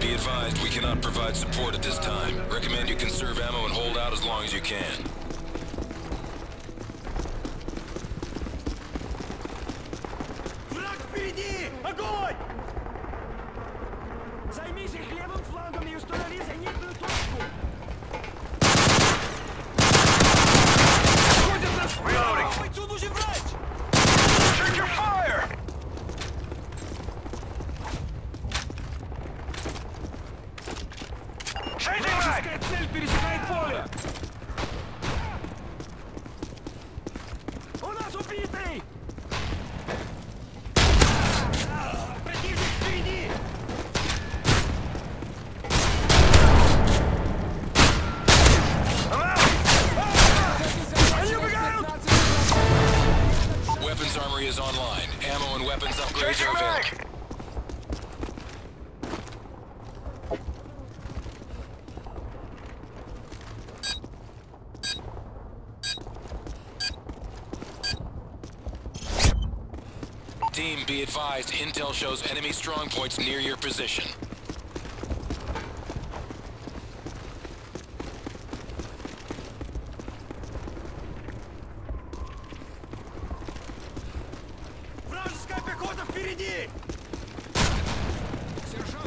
Be advised, we cannot provide support at this time. Recommend you conserve ammo and hold out as long as you can. Враг впереди! Огонь! Займись их левым флангом и установи зенитную точку! Ходят нас вперед! Бойцу нужен врач! Check your fire! Вражеская цель пересекает поле! У нас убитый! Противник впереди! Они убегают! Weapons armory is online. Ammo and weapons upgrades are available. Team, be advised, intel shows enemy strongpoints near your position. Вражеская пехота впереди! Сержант!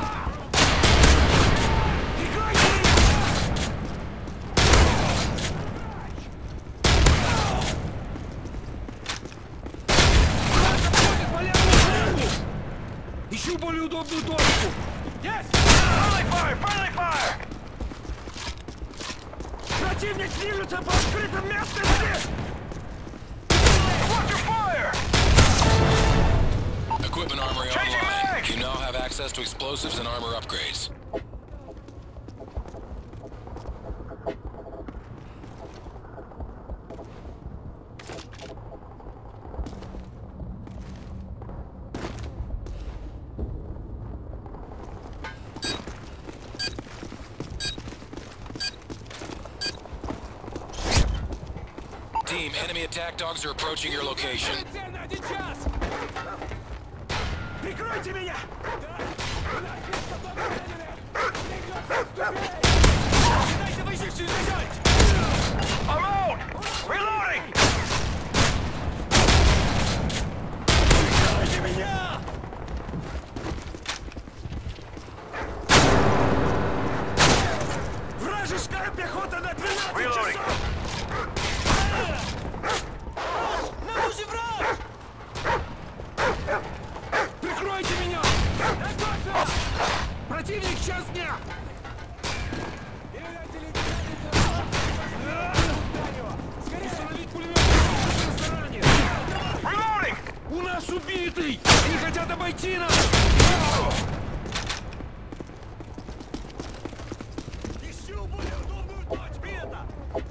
Ищу более удобную точку! Есть! Friendly fire! Friendly fire! Противник движется по открытым местности! Watch your fire! Equipment armory online. You now have access to explosives and armor upgrades. Team, enemy attack dogs are approaching your location. Прикройте меня! Кидайте выжившую бежать! I'm out! Reloading! Прикройте меня! Вражеская пехота на 12 часов! Нам нужен враг! Прикройте меня! Противник час дня! Установить пулемет в ресторане! У нас убитый! Они хотят обойти нас! Ищу более удобную точку! Это!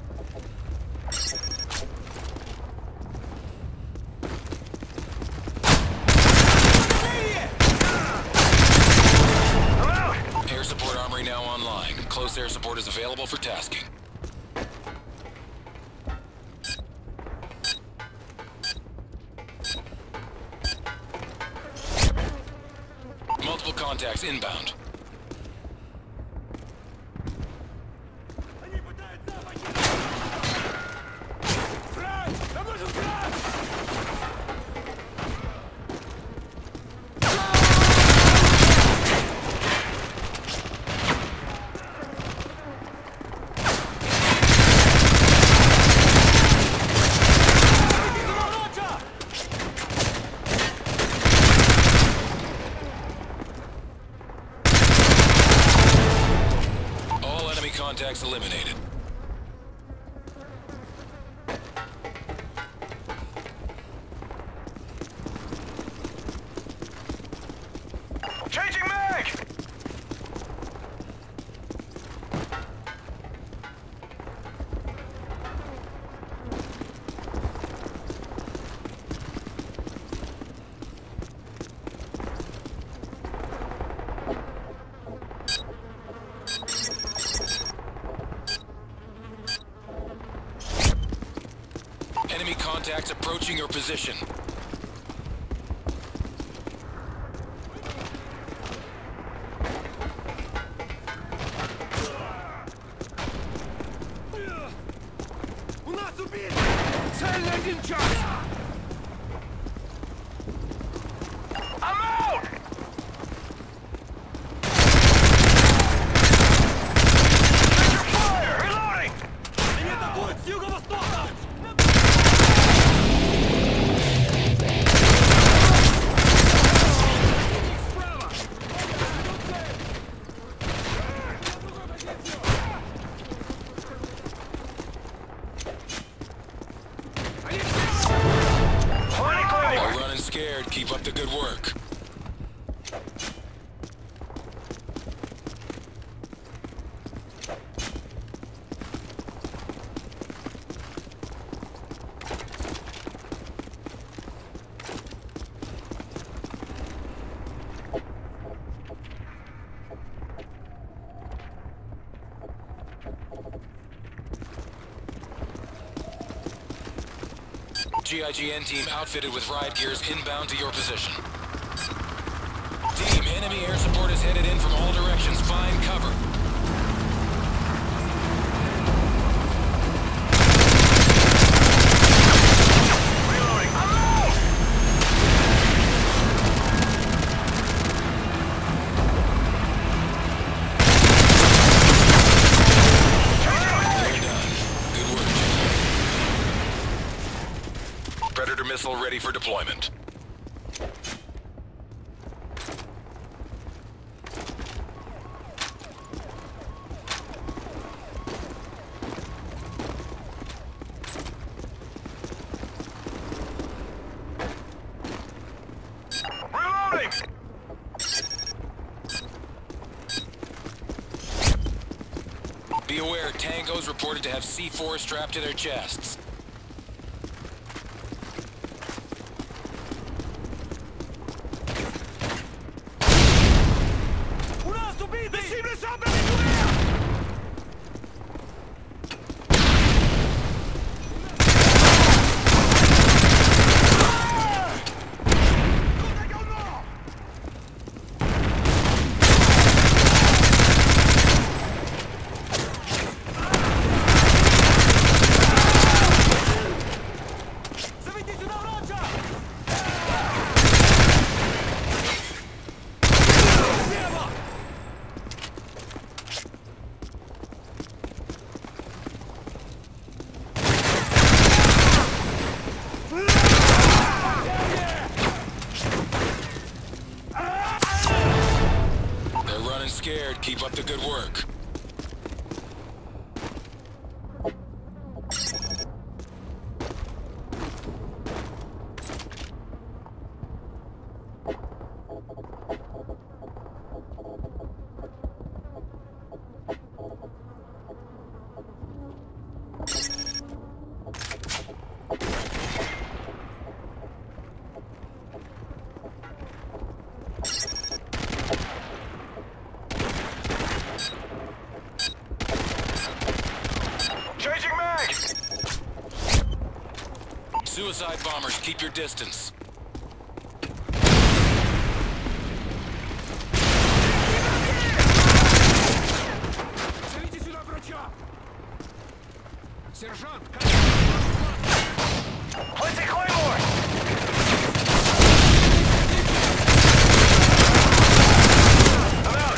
Air support armory now online. Close air support is available for tasking. Multiple contacts inbound. Они пытаются обойти! Врач! Нам нужен врач! All enemy contacts eliminated. Changing mag! Enemy contacts approaching your position. Один час! I'm out! Take fire! Reloading! Меня атакуют с юго-востока! You're running scared. Keep up the good work. GIGN team outfitted with riot gears inbound to your position. Team, enemy air support is headed in from all directions. Find cover. Reloading! I'm out! They're done. Good work, General. Predator missile ready for deployment. Reloading! Be aware, tangos reported to have C4 strapped to their chests. У нас убиты! Cible sont découvert! Заведи сюда врача! Слева! They're running scared. Keep up the good work. Changing mag! Suicide bombers, keep your distance. Зовите сюда врача! Сержант! Placing Claymore! I'm out!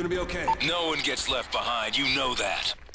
gonna be okay. No one gets left behind, you know that.